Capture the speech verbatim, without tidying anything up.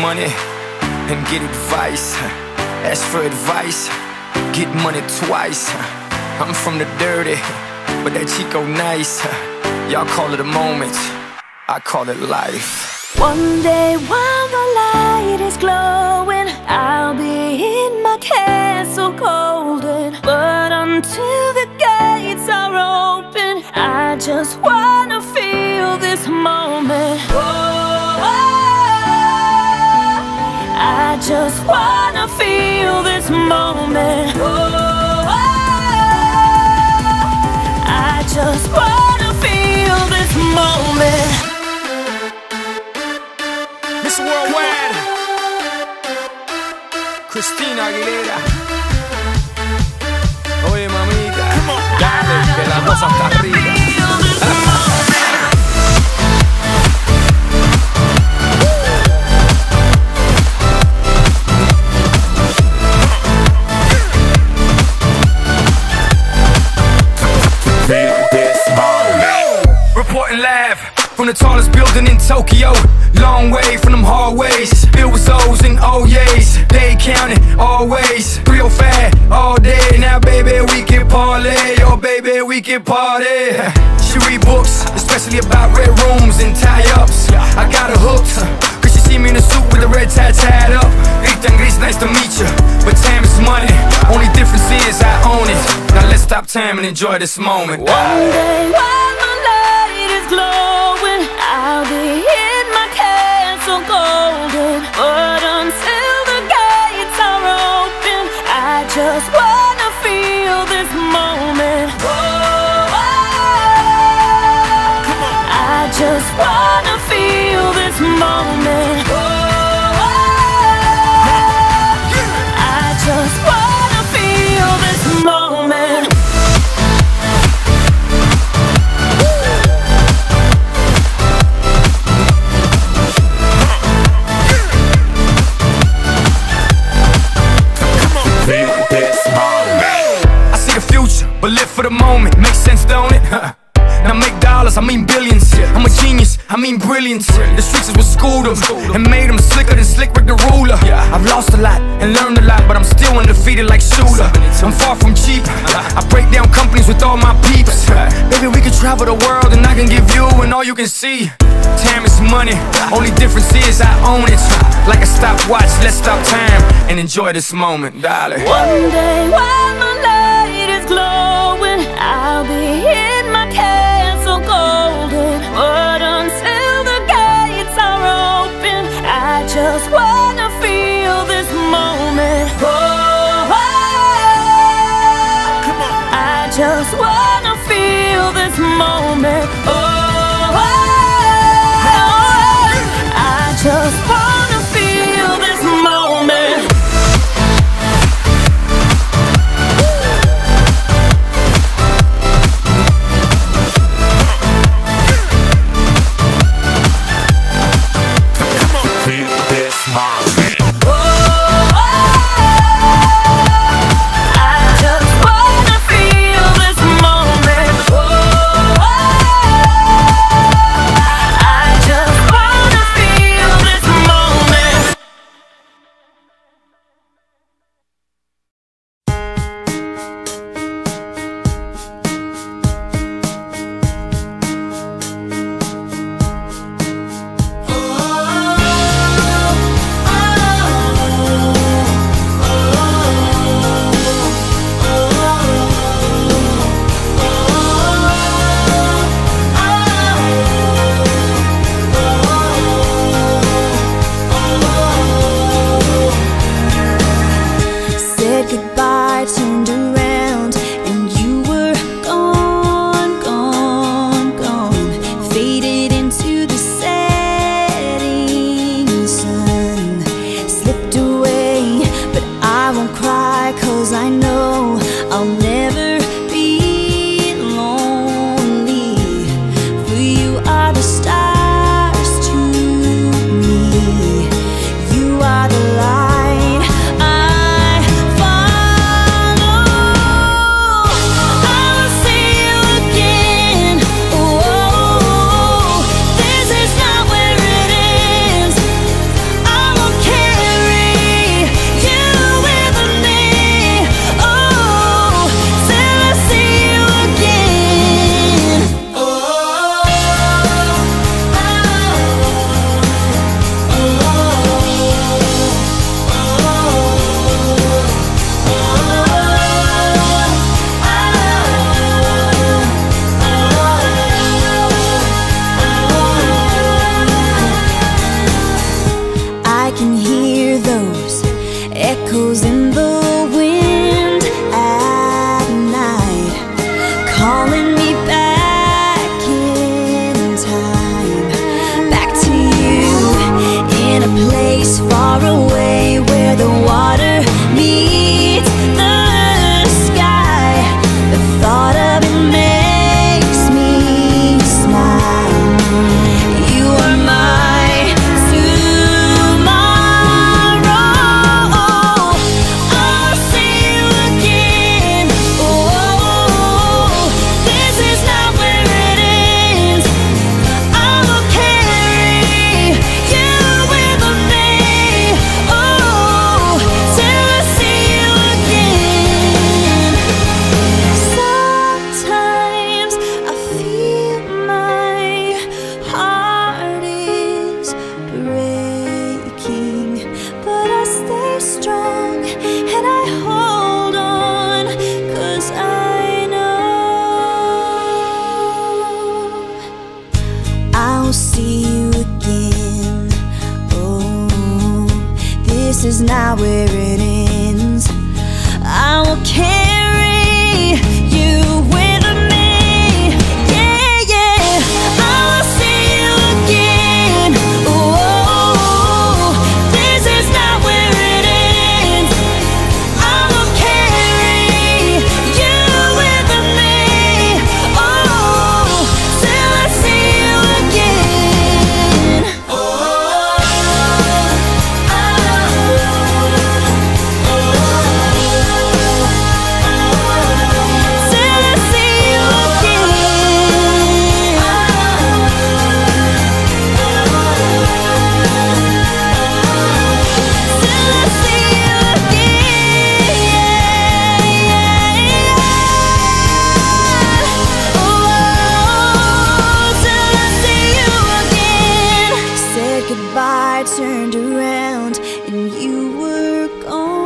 money and get advice. Ask for advice, get money twice. I'm from the dirty, but that Chico nice. Y'all call it a moment, I call it life. One day while the light is glowing, I'll be in my castle golden. But until the gates are open, I just wanna feel this moment. Oh, I just wanna feel this moment. Oh, I just wanna feel this moment. Miss Worldwide, Christina Aguilera. Oye mamita, dale que la cosa está arriba. Reporting live from the tallest building in Tokyo. Long way from them hallways, filled with O's and O's. They counting always, three oh five all day. Now baby we can parlay, oh baby we can party. She read books, especially about red rooms and tie-ups. I got her hooked, cause she see me in a suit with the red tie tied up. Ethan Gris, nice to meet you, but time is money. Only difference is I own it. Now let's stop time and enjoy this moment. One day while my light is glowing, I'll be in my castle golden. But until the gates are open, I just wanna feel this moment. Oh, I just wanna feel this moment. Oh, I just wanna feel this moment. But live for the moment, makes sense, don't it? Now make dollars, I mean billions. I'm a genius, I mean brilliance. The streets is what schooled them and made them slicker than Slick Rick the ruler. I've lost a lot and learned a lot, but I'm still undefeated like Shooter. I'm far from cheap, I break down companies with all my peeps. Baby, we can travel the world and I can give you and all you can see. Time is money, only difference is I own it. Like a stopwatch, let's stop time and enjoy this moment, darling. One day while my light is glowing, I'll be in my castle golden. But until the gates are open, I just wanna feel this moment. Oh, I just wanna feel this moment. Oh, I just wanna feel this moment. calling me back in time, back to you, in a place far away where the water meets the sky. The thought of it makes me smile. You are my tomorrow. I'll see you again. Oh, this is not where it ends. I will carry you with me. Oh, till I see you again. Sometimes I feel my heart is breaking, but I stay strong and I hold on, 'cause I know I'll see you again. Oh, this is not where it ends. I will carry you with me. Yeah, yeah, I will see you again. Oh, this is not where it ends. I will carry you with me. Oh, till I see you again. Oh, till I see you again. Till I see you again. Oh, till I see you again. Said goodbye, turned around, and you were gone.